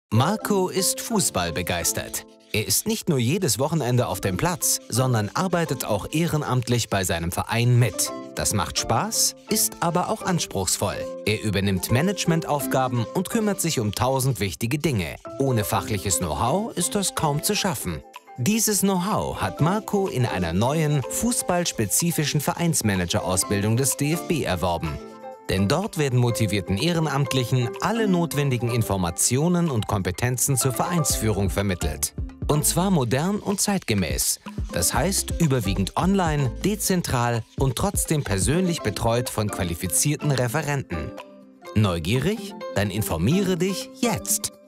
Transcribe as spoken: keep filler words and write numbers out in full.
Marco ist Fußball begeistert. Er ist nicht nur jedes Wochenende auf dem Platz, sondern arbeitet auch ehrenamtlich bei seinem Verein mit. Das macht Spaß, ist aber auch anspruchsvoll. Er übernimmt Managementaufgaben und kümmert sich um tausend wichtige Dinge. Ohne fachliches Know-how ist das kaum zu schaffen. Dieses Know-how hat Marco in einer neuen, fußballspezifischen Vereinsmanager-Ausbildung des D F B erworben. Denn dort werden motivierten Ehrenamtlichen alle notwendigen Informationen und Kompetenzen zur Vereinsführung vermittelt. Und zwar modern und zeitgemäß. Das heißt, überwiegend online, dezentral und trotzdem persönlich betreut von qualifizierten Referenten. Neugierig? Dann informiere dich jetzt!